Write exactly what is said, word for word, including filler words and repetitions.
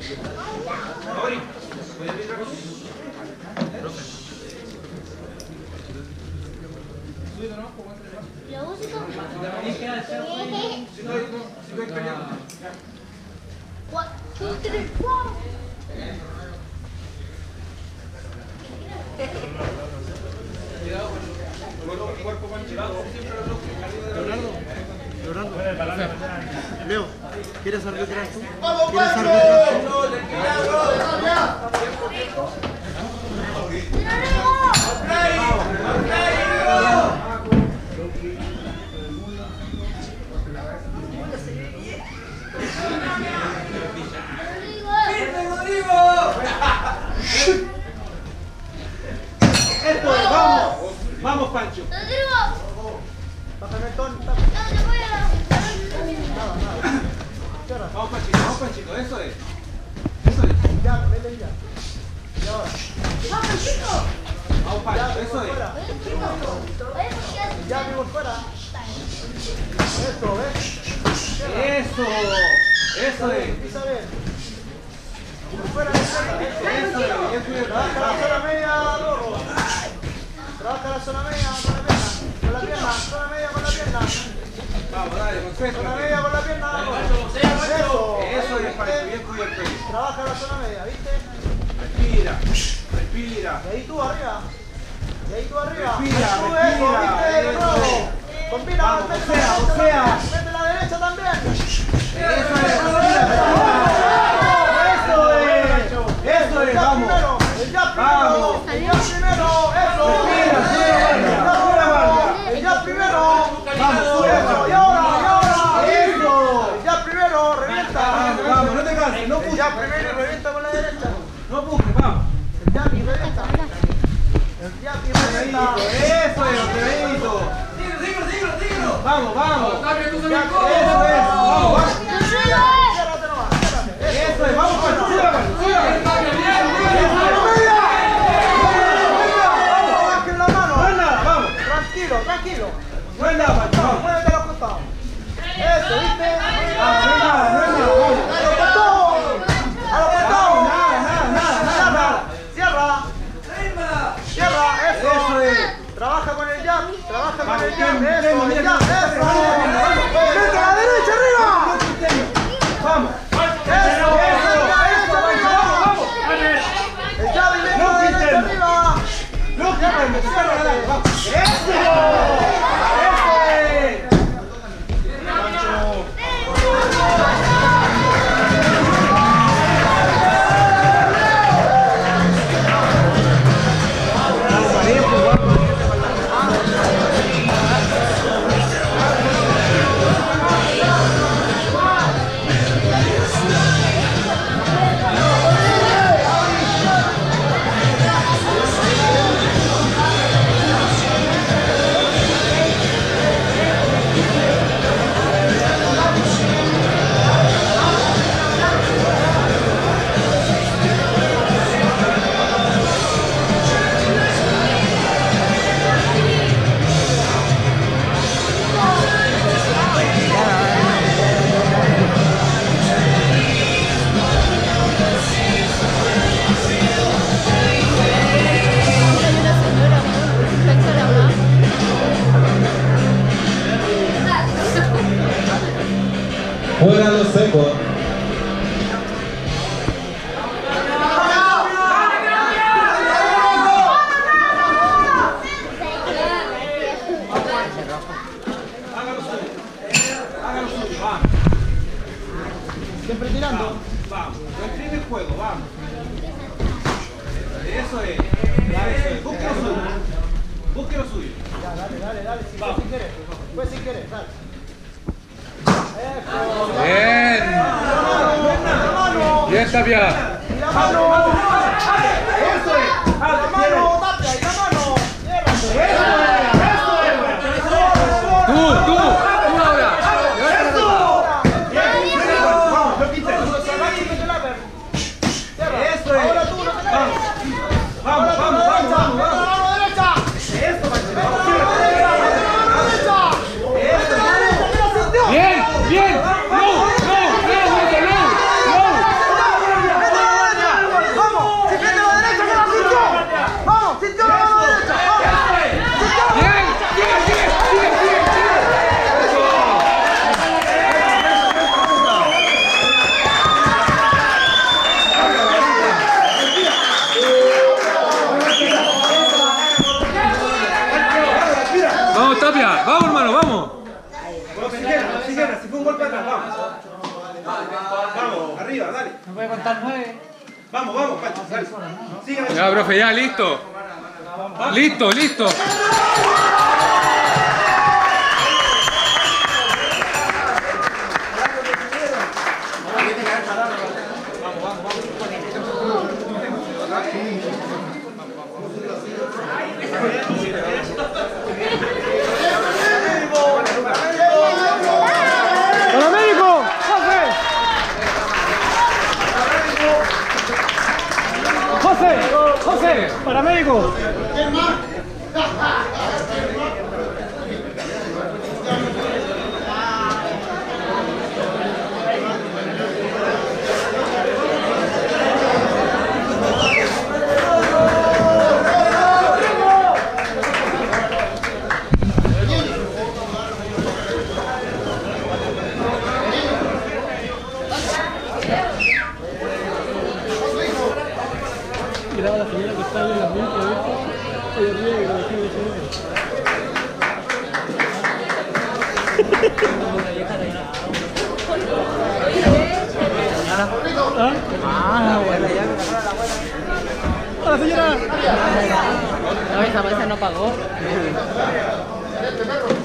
Leonardo, Leonardo, Leo, ¿quieres arbitrar tú? ¿Quieres arbitrar tú? Esto es, vamos, vamos Pancho. Bájame el tono. Vamos Panchito, vamos Panchito, eso es. Eso es. Ya, vete ya. Y ahora. Vamos Pancho, eso es. Ya, vimos fuera. Eso, ¿ves? Eso, eso es. Isabel. Fuera de izquierda. Eso es, eso es. Trabaja la zona media, Rorro. Trabaja la zona media con la pierna. Con la pierna, zona media con la pierna. Vamos, dale, concéntrate. Zona media con la pierna. Eso. Eso es, Pancho, bien cubierto ahí. Trabaja la zona media, ¿viste? Respira, respira. Y ahí tú arriba. Y ahí tú arriba. Respira, Tú respira, eso, ¿viste? De eso. nuevo. Combina, Vamos, mete o sea, la o derecha sea. también. Mete la derecha también. Eso es, eso es. Eso es, vamos. El jab primero. El jab primero. Eso. El jab primero. Vamos, eso. Y ahora, y ahora. Eso. El jab primero. Revienta. Vamos, vamos, no te canses, no El pujes. jab primero y revienta con la derecha. No pujes, vamos. El jab y revienta. El jab y revienta. Eso es, Octavito. Vamos, vamos. Eso es, vamos, vamos. Ciérrate nomás, ciérrate. Eso es, vamos, Pancho, siga, Pancho, siga. Bajen la mano. No es nada, vamos. Tranquilo, tranquilo. No es nada, Pancho, vamos. Muévete a los costados. Eso, ¿viste? Vamos, no es nada, no es nada, vamos. A los costados. A los costados. Nada, nada, nada, nada. Cierra. Cierra, eso. Eso es. Trabaja con el jab. Trabaja con Vamos, el jab. Temo, Eso, Temo, el mira jab. que está Eso. trabajando. Vete a la derecha, arriba. Vamos. Eso, eso, la derecha, arriba. El jab y mete la derecha arriba. No, cierra, cierra, dale, vamos. ¡Eso! ¡Eso es! Fuera los secos. Hágalo suyo. Hágalo suyo, vamos. Siempre tirando. Vamos. Reprime el juego, vamos. Eso es. Eso es. Busque lo suyo. Busque lo suyo. Ya, dale, dale, dale. Si fue sin querer. Fue sin querer, dale. Eso. Bien. La mano. Bien, Tapia. Y la mano. Eso es. La mano, Tapia, y la mano. Ciérrate. Tú, tú, tú ahora. Vamos, lo quité. Eso es. Ahora tú, no te Vamos. caes. Vamos, vamos, vamos, vamos, Mete la vamos. mano derecha. Eso, Pancho. Mete la mano derecha. Mete la mano derecha. Mete la derecha, mira, sintió. Bien, bien. No, no, no, no, no, no. Vamos, arriba, dale. No puede contar nueve. Vamos, vamos, Pancho, dale. Sigue, Ya, profe, ya, listo. Listo, listo. ¡Paramédico! ¡José! ¡José! ¡José! ¡Paramédico! Miraba la señora que está ahí en la mente, ¿viste? Ella ríe y lo dejé de ¿Ah? Ah, bueno, ya. ¡Hola, señora! No, esa mesa no pagó.